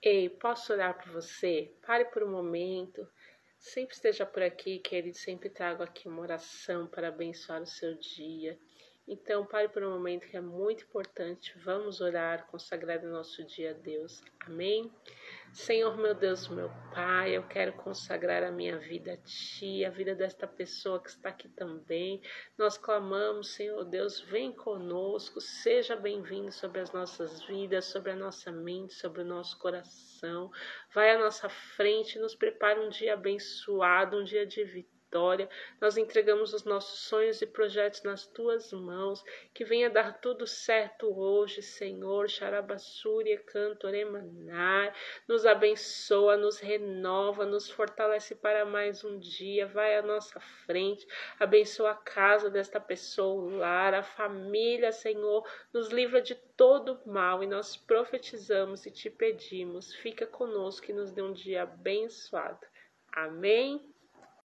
Ei, posso orar por você? Pare por um momento. Sempre esteja por aqui, querido. Sempre trago aqui uma oração para abençoar o seu dia. Então, pare por um momento que é muito importante. Vamos orar, consagrar o nosso dia a Deus. Amém? Senhor, meu Deus, meu Pai, eu quero consagrar a minha vida a Ti, a vida desta pessoa que está aqui também. Nós clamamos, Senhor Deus, vem conosco, seja bem-vindo sobre as nossas vidas, sobre a nossa mente, sobre o nosso coração. Vai à nossa frente, nos prepara um dia abençoado, um dia de vitória. Nós entregamos os nossos sonhos e projetos nas Tuas mãos, que venha dar tudo certo hoje, Senhor. Xarabassúria, cantoremanar, nos abençoa, nos renova, nos fortalece para mais um dia. Vai à nossa frente, abençoa a casa desta pessoa, o lar, a família, Senhor. Nos livra de todo mal e nós profetizamos e te pedimos, fica conosco e nos dê um dia abençoado. Amém?